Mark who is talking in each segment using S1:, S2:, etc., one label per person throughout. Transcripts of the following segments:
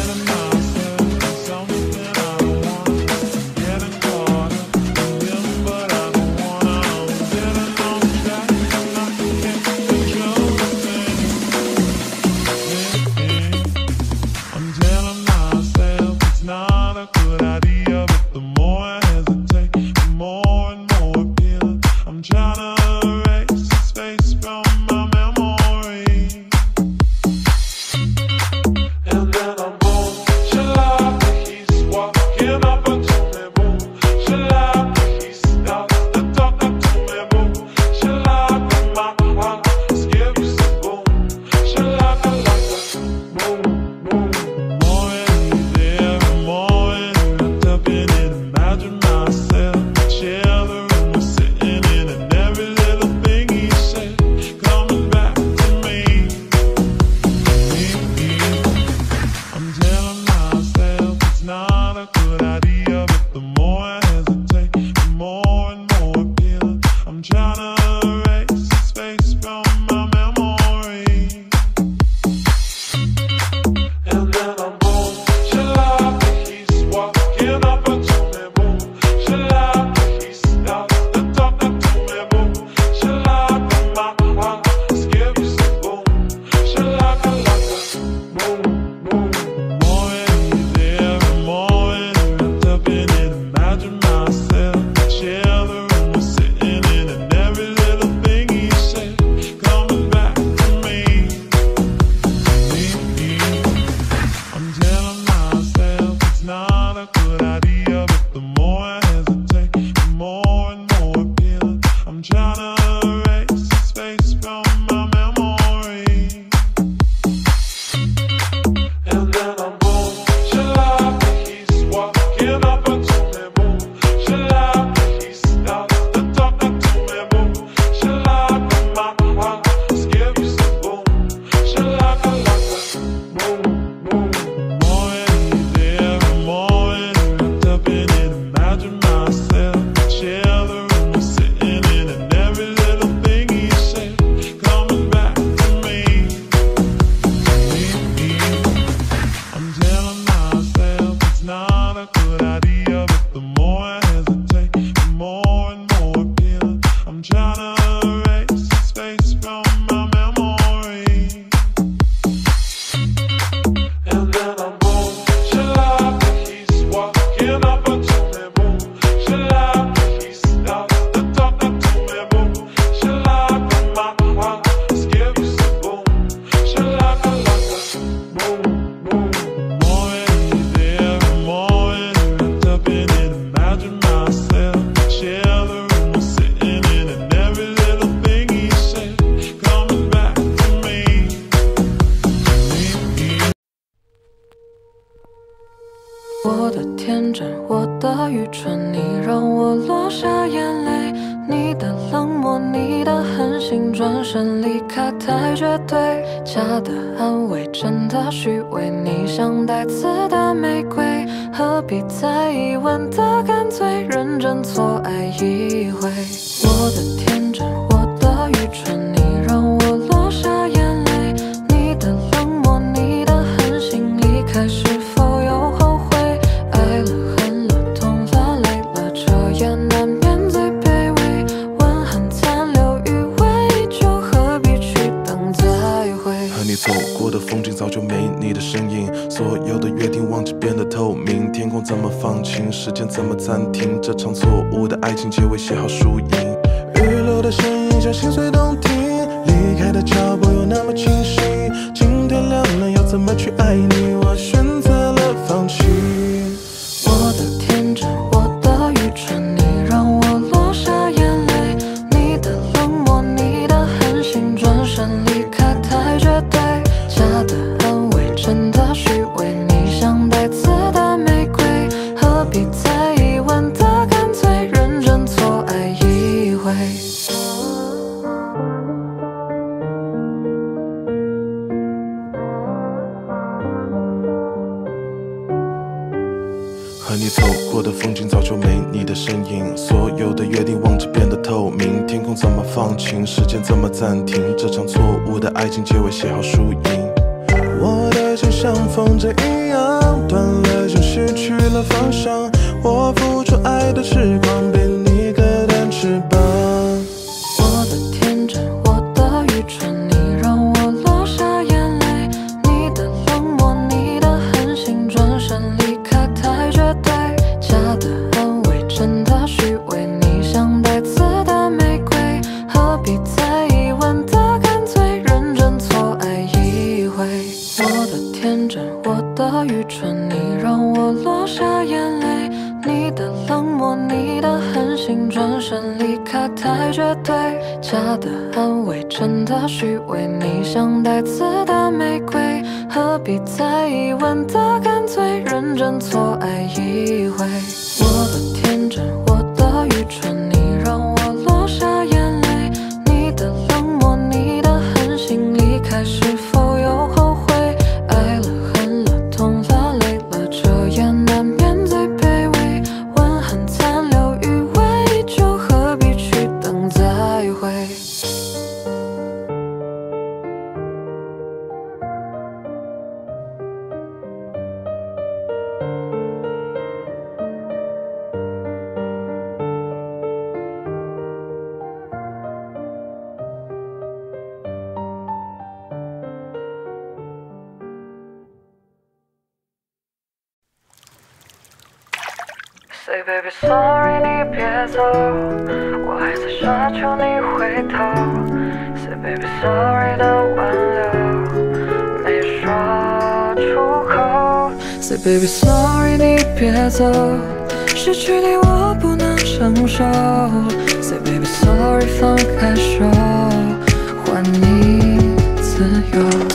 S1: 我的天真，我的愚蠢，你让我落下眼泪。你的冷漠，你的狠心，转身离开太绝对。假的安慰，真的虚伪，你像带刺的玫瑰，何必在意？问的干脆，认真错爱一回。我的天真，我的愚蠢，你让我落下眼泪。你的冷漠，你的狠心，离开是否有后悔？爱了恨了痛了累了，这也难免最卑微。吻痕残留余味，就何必去等再会？
S2: 和你走过的风景早就没你的身影，所有的约定忘记变得透明。天空怎么放晴，时间怎么暂停？这场错误的爱情结尾写好输赢。雨露的声音像心碎动听，离开的脚步又那么清晰。今天亮了，要怎么去爱你？我选择了放弃。
S1: 我的天真，我的愚蠢，你让我落下眼泪。你的冷漠，你的狠心，转身离开太绝对。假的安慰，真的虚伪，你像带刺的玫瑰，何必在意？问的干脆，认真错爱一回。
S2: 和你走过的风景早就没你的身影，所有的约定忘记变得透明。天空怎么放晴，时间怎么暂停？这场错误的爱情结尾写好输赢。我的情像风筝一样，断了就失去了方向。我付出爱的时光，被你割断翅膀。
S1: 我的天真，我的愚蠢，你让我落下眼泪。你的冷漠，你的狠心，转身离开太绝对。假的安慰，真的虚伪，你像带刺的玫瑰，何必在意？问的干脆，认真错爱一回。我的天真，我的愚蠢，你让我落下眼泪。你的冷漠，你的狠心，转身离开太绝对。假的安慰，真的虚伪，你像带刺的玫瑰，何必在意？问的干脆，认真错爱一回。我的天真，我的愚蠢，你让我落下眼泪。你的冷漠，你的狠心，离开是否有后悔？爱了恨了痛了累了，这也难免最卑微。温痕残留余味依旧，何必去等再会？Say baby sorry， 你别走，我还在奢求你回头。Say baby sorry 的挽留没说出口。Say baby sorry， 你别走，失去你我不能承受。Say baby sorry， 放开手，还你自由。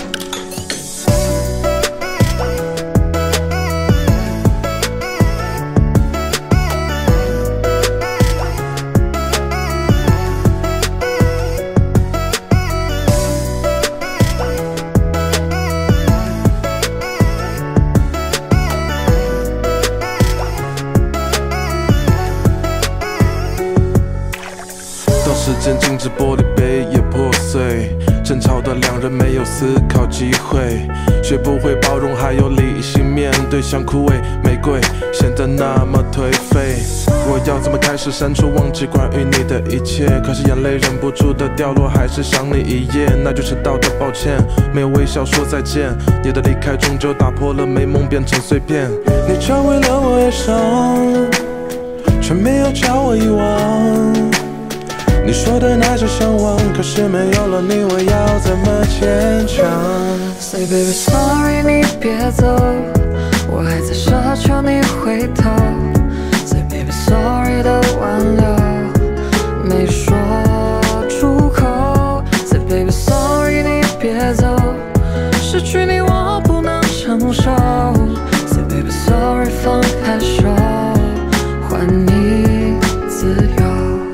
S2: 时间静止，玻璃杯也破碎。争吵的两人没有思考机会，学不会包容，还有理性面对，像枯萎玫瑰显得那么颓废。我要怎么开始删除忘记关于你的一切？可是眼泪忍不住的掉落，还是想你一夜，那就迟到的抱歉，没有微笑说再见。你的离开终究打破了美梦，变成碎片。你教会了我哀伤，却没有教我遗忘。你说的那些向往，可是没有了你，我要怎么坚强
S1: ？Say baby sorry， 你别走，我还在奢求你回头。Say baby sorry 的挽留没说出口。Say baby sorry， 你别走，失去你我不能承受。Say baby sorry， 放开手，还你自由。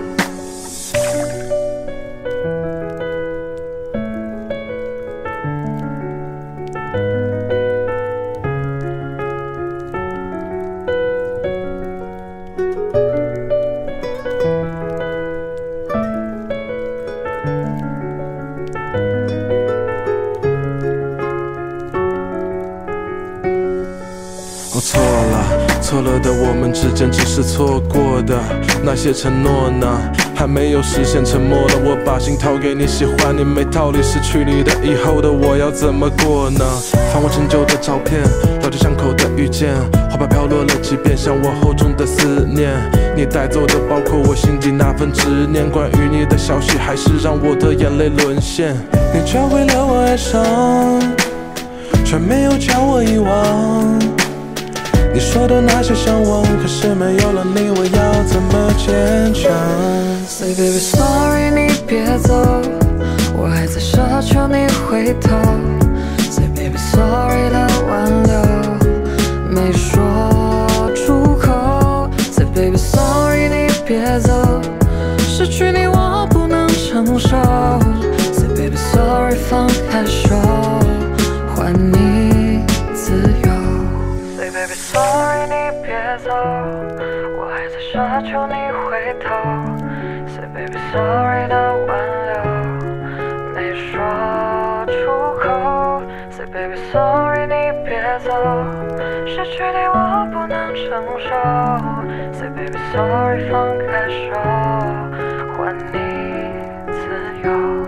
S2: 错了的我们之间只是错过的那些承诺呢，还没有实现，沉默了。我把心掏给你，喜欢你没道理，失去你的以后的我要怎么过呢？翻我陈旧的照片，老街巷口的遇见，花瓣飘落了几遍，像我厚重的思念。你带走的包括我心底那份执念，关于你的消息还是让我的眼泪沦陷。你教会了我哀伤，却没有教我遗忘。你说的那些向往，可是没有了你，我要怎么坚强
S1: ？Say baby sorry， 你别走，我还在奢求你回头。Say baby sorry 的挽留没说出口。Say baby sorry， 你别走，失去你我不能承受。Say baby sorry， 放开手，还你自由。Baby sorry， 你别走，我还在奢求你回头。Say baby sorry 的挽留没说出口。Say baby sorry， 你奏，失去你我不能承受。Say baby sorry， 放开手，还你自由。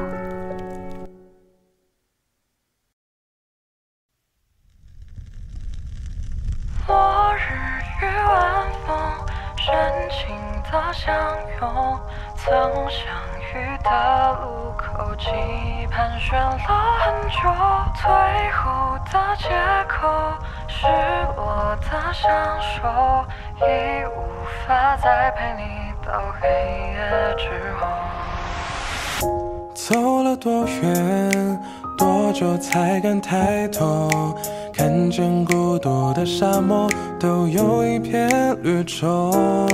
S1: 落日与晚风，深情的相拥，曾相遇的路口，记忆盘旋了很久。退后的借口，失落的相守，已无法再陪你到黑夜之后。
S2: 走了多远，多久才敢抬头？看见孤独的沙漠，都有一片绿洲。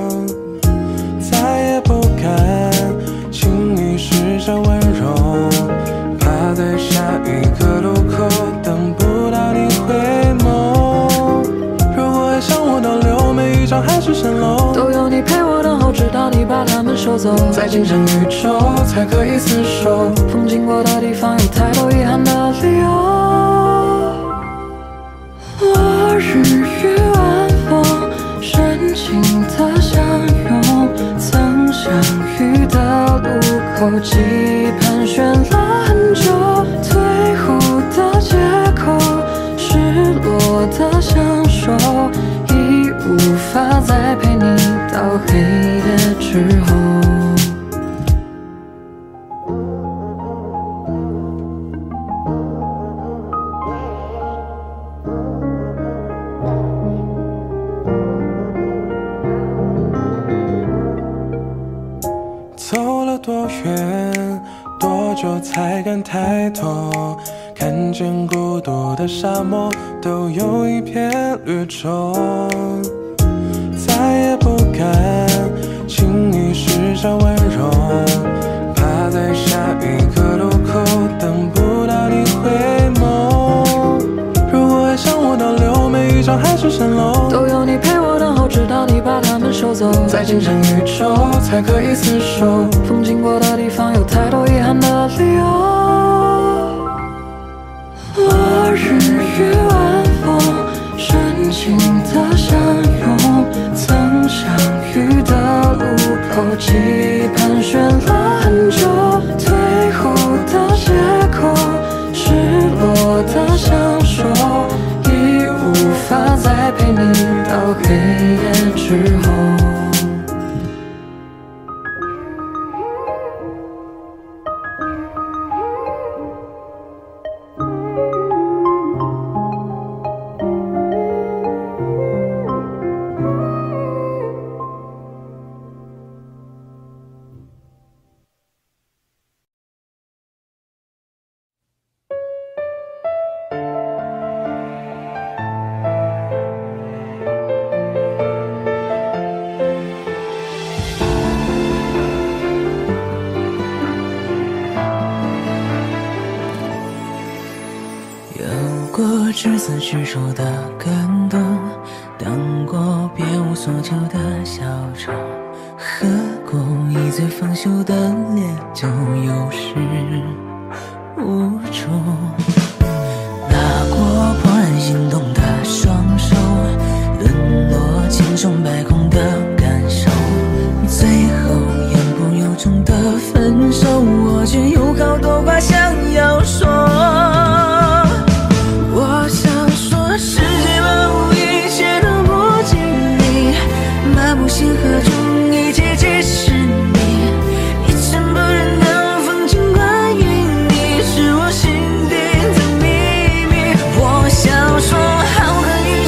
S2: 再也不敢轻易施展温柔，怕在下一个路口等不到你回眸。如果爱像我倒流，每一张海市蜃楼，
S1: 都有你陪我等候，直到你把它们收走。
S2: 在今生宇宙才可以厮守，
S1: 风经过的地方有太多遗憾的理由。落日与晚风，深情的相拥，曾相遇的路口，记忆盘旋了很久。退后的借口，失落的相守，已无法再陪你到黑夜之后。
S2: 走了多远，多久才敢抬头？看见孤独的沙漠，都有一片绿洲。再也不敢轻易施展温柔，怕在下一个路口等不到你回眸。如果爱像我倒流，每一张海市蜃楼，
S1: 都有你陪我等候，直到你把它们收走。
S2: 在今生宇宙才可以厮守，
S1: 风经过的地方有太多遗憾的理由。落日与晚风，深情的相拥，曾相遇的路口，记忆盘旋了很久。退后的借口，失落的相守，已无法再陪你到黑夜之后。
S3: 过执子之手的感动，当过别无所求的小丑，喝过一醉方休的烈酒，有始无终。拿过怦然心动的双手，沦落千疮百孔的感受，最后言不由衷的分手，我却有好多话想要说。我想说，世界万物一切都不经历，漫步星河中，一切皆是你，一尘不染的风景，关于你是我心底的秘密。我想说，好恨与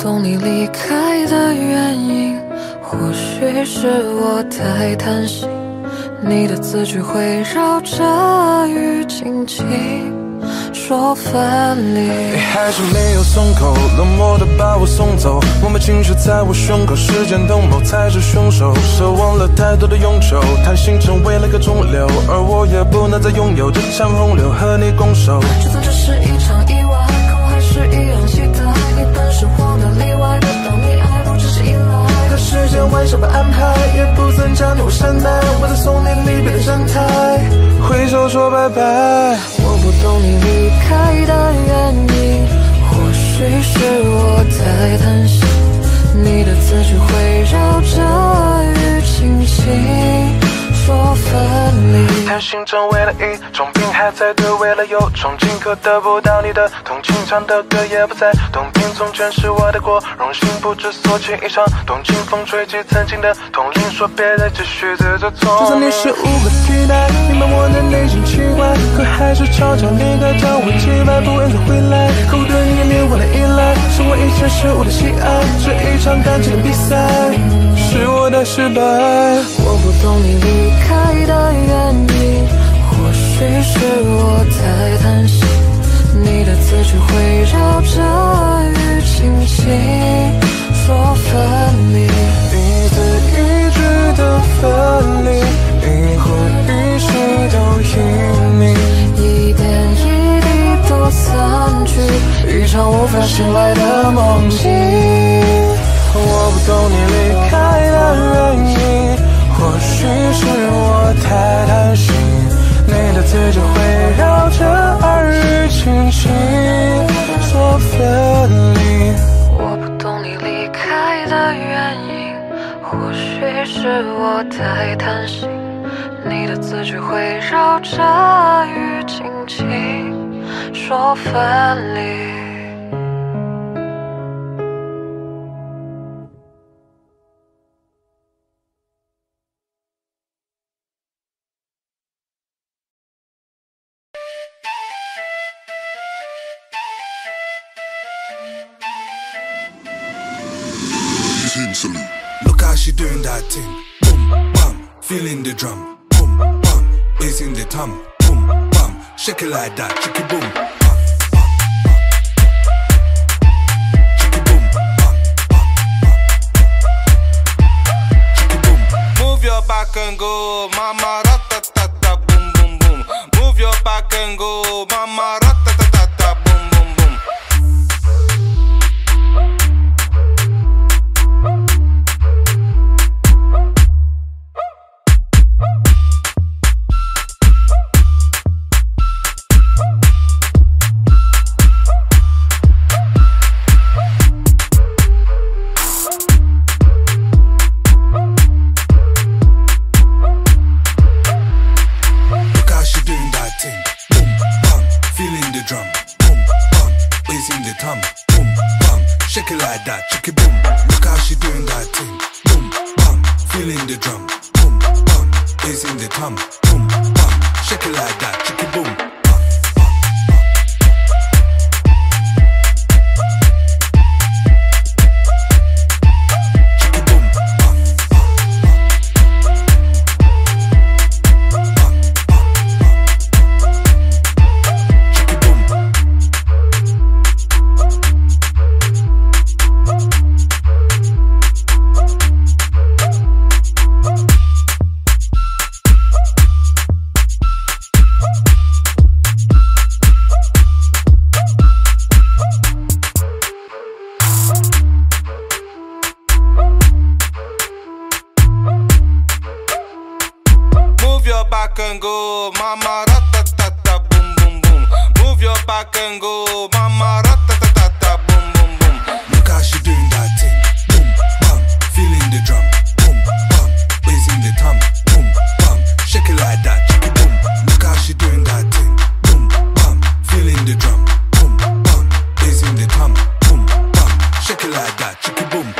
S1: 懂你离开的原因，或许是我太贪心，你的字句会绕着雨轻轻说分离。
S2: 你还是没有松口，冷漠地把我送走，我们情绪在我胸口，时间等候才是凶手，奢望了太多的永久，贪心成为了个肿瘤，而我也不能再拥有这场洪流和你共守。
S1: 就算这是一场意外，可我还是一样期待，你本是我的例外，得到你爱不只是依赖，可时间晚上的安排也不曾将你我善待，我在送你离别的站台，挥手说拜拜。我不懂你离开的原因，或许是我太贪心，你的字句会绕着雨轻轻说分离。
S2: 贪心成为了一种病，还在对未来有憧憬，可得不到你的同情，唱的歌也不再动听，从前是我的过，荣幸不知所起，一场动情风吹起曾经的痛灵，说别再继续自作聪明。就算你是无可替代，明白我的内心奇怪，可还是悄悄离开，将我击败，不愿再回来。可我对你迷惘的依赖，是我一切事物的喜爱，这一场感情的比赛，是我的失败。
S1: 我不懂你离开的原因，或许是我太贪心，你的字句会绕着雨轻轻说分离，
S2: 一字一句的分离，一呼一吸都因你，
S1: 一点一滴都散去，一场无法醒来的梦境。
S2: 我不懂你离开的原因，或许是我太贪心，你的字句会绕着耳语轻轻说分离。
S1: 我不懂你离开的原因，或许是我太贪心，你的字句会绕着雨轻轻说分离。
S4: Look how she doing that thing. Boom, bam, feeling the drum. Boom, bam, bass in the tom. Boom, bam, shake it like that. Shake it boom, bam, bam, bam. Shake it boom, bam, bam, bam. Shake it boom. Move your back and go, mama, ratatata, boom, boom, boom. Move your back and go, mama, ratatata, boom, boom, boom. Shake it like that, shake it boom. Look how she doing that thing. Boom, bam, feeling the drum. Boom, bam, bass in the tom. Boom, bam, shake it like that, shake it boom. Back and go, mama, ratatata, boom, boom, boom. Move your back and go, mama, ratatata, boom, boom, boom. Look how she doing that thing. Boom, bam, feeling the drum. Boom, bam, bass in the tom. Boom, bam, shake it like that. Shake it boom. Look how she doing that thing. Boom, bam, feeling the drum. Boom, bam, bass in the tom. Boom, bam, shake it like that. Shake it boom.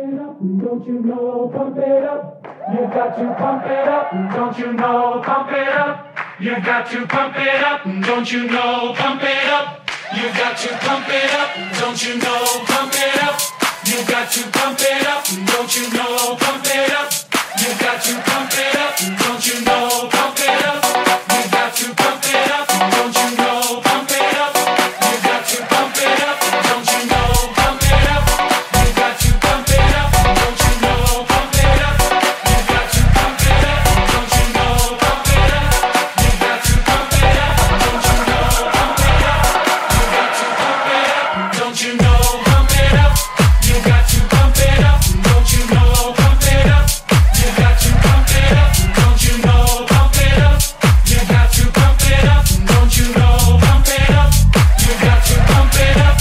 S5: it up, don't you know? Pump it up. You got to pump it up, don't you know? Pump it up. You got to pump it up, don't you know? Pump it up. You got to pump it up, don't you know? Pump it up. You got to pump it up, don't you know? Pump it up. You got to pump it up, don't you know? Pump it up. You got to pump it up, don't you know? Pump it up. You got to pump it up, don't you know? Pump it up. You got to pump it up, don't you know? Pump it up. You got to pump it up, don't you know? Pump it up. You got to pump it up, don't you know? Pump it up. You got to pump it up, don't you know? Pump it up. You got to pump it up, don't you know? Pump it up. You got to pump it up, don't you know? Pump it up. You got to pump it up, don't you know? Pump it up. You got to pump it up.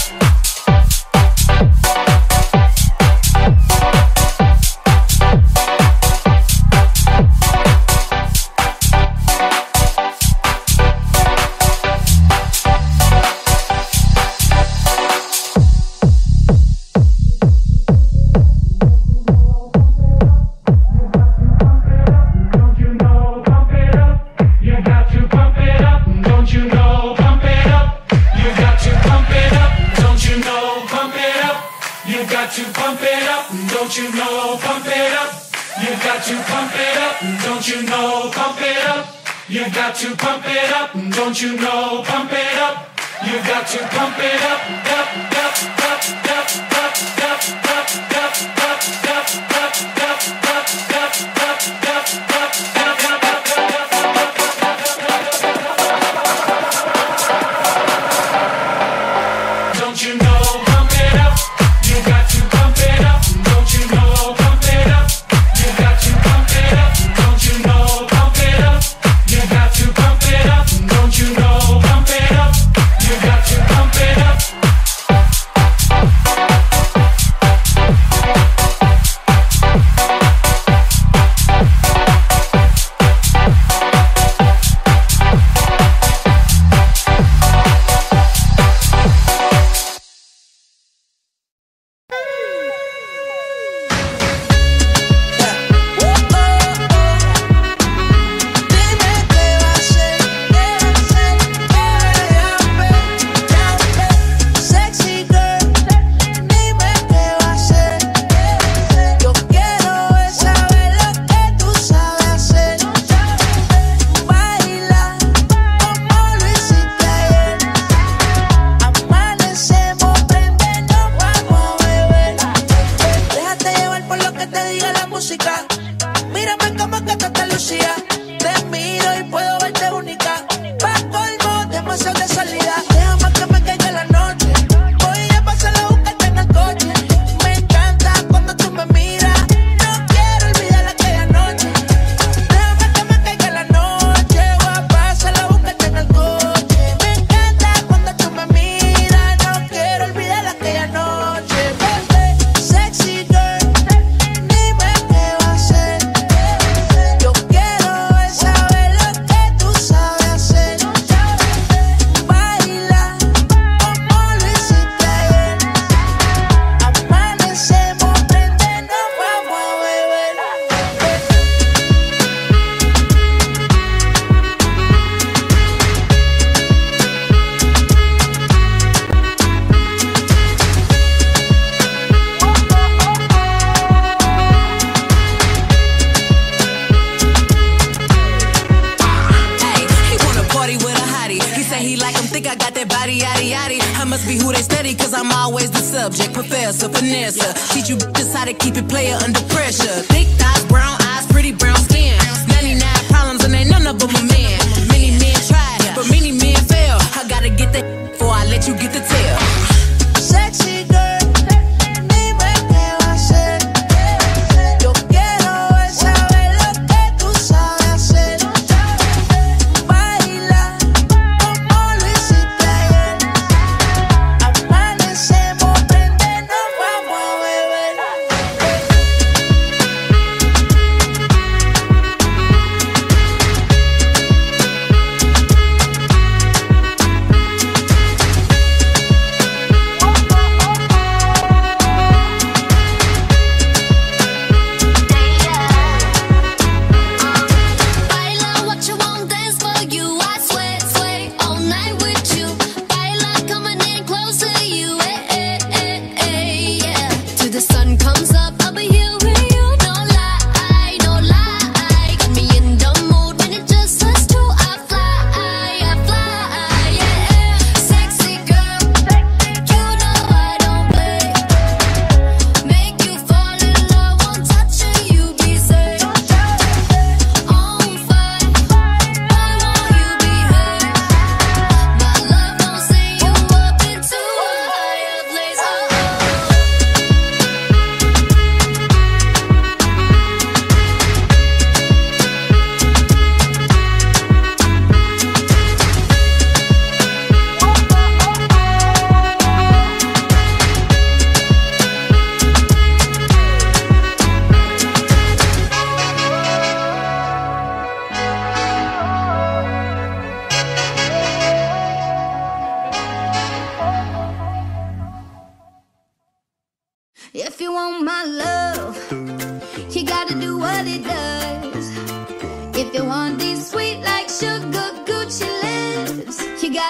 S5: Don't you know? Pump it up. You got to pump it up. Don't you know? Pump it up. You got to pump it up. Don't you know? Pump it up. You got to pump it up. Don't you know? Pump it up. You got to pump it up. Don't you know? Pump it up. You got to pump it up. Don't you know? Pump it up. You got to pump it up. Up, up, up, up, up, up, up, up, up, up, up, up, up, up, don't you know? Pump it up. You got to pump it up. Don't you know? Pump it up. You got to pump it up. Don't you know? Pump it up. You got to pump it up. Don't you know? Pump it up. You got to pump it up. Mírame como que te lucía. Te miro y puedo verte única. Pa' colmo, demasiado de salida. Déjame que me caiga la noche. Voy a pasar a buscarte en el coche. Me encanta cuando tú me miras. No quiero olvidar aquella noche. Déjame que me caiga la noche. Voy a pasar a buscarte en el coche. Me encanta cuando tú me miras. No quiero olvidar aquella noche. Baby, sexy girl. Dime qué va a hacer. Yo quiero saber lo que tú sabes hacer. Baila como lo hiciste ayer. Amanecemos, prende, nos vamos a beber.
S6: Hey, he wanna party with a hottie. He say he like him, think I got that body, yaddy, yaddy. I must be who they study, cause I'm always the subject. Professor, finesse, teach you just how to keep it player under pressure. Thick thighs, brown eyes, pretty brown skin. 99 problems and ain't none of them a man. Many men tried, but many men fail. I gotta get that before I let you get the tail.
S5: Sexy girl, dime qué va a hacer. Yo quiero saber lo que tú sabes hacer. Baila como lo hiciste ayer. Amanecemos, prende, nos vamos a beber.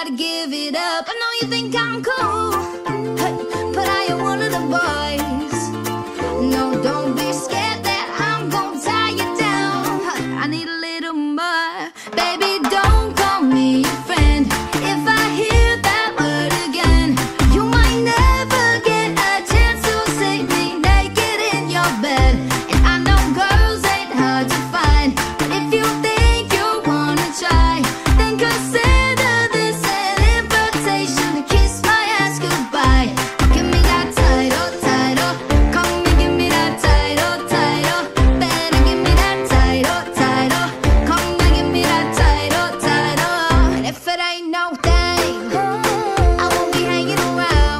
S7: gotta give it up. I know you think I'm cool, but I am one of the boys. No, don't be scared that I'm gonna tie you down. I need a little more. Baby, don't call me your friend. If I hear that word again, you might never get a chance to see me naked in your bed. And I know girls ain't hard to find, but if you think you wanna try, then consider this an invitation to kiss my ass goodbye. Give me that title, title. Come and give me that title, title. Better give me that title, title. Come and give me that title, title. And if it ain't no thing, I won't be hanging around.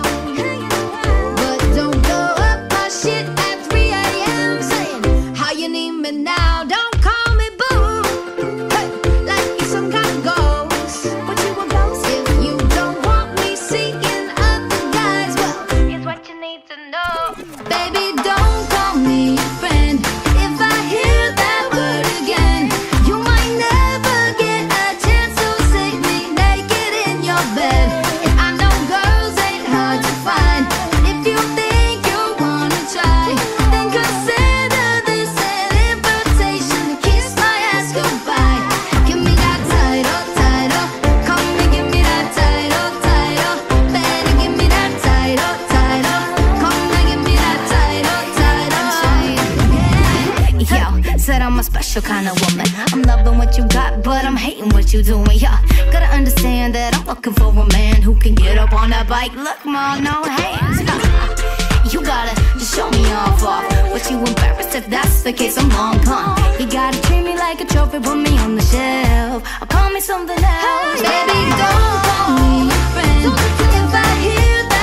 S7: But don't blow up my shit at 3 a.m. saying how you need me now. Don't call me boo, hey, like you some kind of ghost. What you a ghost? If you don't want me seeing other guys, well, here's what you need to know. Baby, don't call me your friend. If I hear that word again, you might never get a chance to see me naked in your bed. And I know girls ain't hard to find, but if you think you wanna try, then consider this an invitation to kiss my ass goodbye. Give me that title, title. Come and give me that title, title. Better give me that title, title. Come and give me that title, title. Yo, said I'm a special kind of woman. I'm loving what you got, but I'm hating what you doing. Yeah, gotta understand that I'm looking for a man who can get up on that bike. Look, ma, no hands. You gotta just show me off. But you embarrassed if that's the case, I'm long gone. You gotta treat me like a trophy, put me on the shelf, or call me something else. Baby, don't call me your friend. If I hear that